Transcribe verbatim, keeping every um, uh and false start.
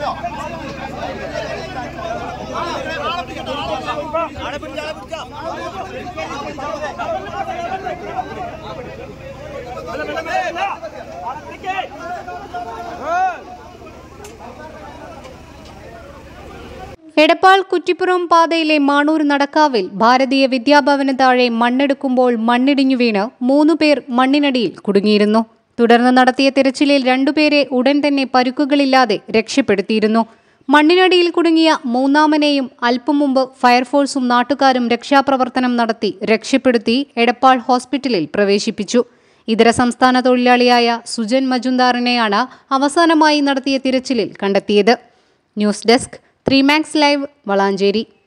എടപ്പാൾ കുറ്റിപ്പുറം പാതയിലെ മാണൂർ നടക്കാവിൽ ഭാരതീയ വിദ്യാഭവന് താഴെ മണ്ണെടുക്കുമ്പോൾ മണ്ണിടിഞ്ഞു വീണ് മൂന്നുപേർ മണ്ണിനടിയിൽ കുടുങ്ങിയിരുന്നു. തുടർന്ന് നടത്തിയ തിരച്ചിലിൽ രണ്ടുപേരെ ഉടൻ തന്നെ പരുക്കുകളില്ലാതെ രക്ഷപ്പെടുത്തിയിരുന്നു. മണ്ണിനടിയിൽ കുടുങ്ങിയ മൂന്നാമനെയും അല്പം മുമ്പ് ഫയർഫോഴ്സും നാട്ടുകാരും രക്ഷാപ്രവർത്തനം നടത്തി രക്ഷപ്പെടുത്തി എടപ്പാൾ ഹോസ്പിറ്റലിൽ പ്രവേശിപ്പിച്ചു. ഇതര സംസ്ഥാന തൊഴിലാളിയായ സുജൻ മജുംദാറിനെയാണ് അവസാനമായി നടത്തിയ തിരച്ചിലിൽ കണ്ടെത്തിയത്. News desk three max live Valanchery.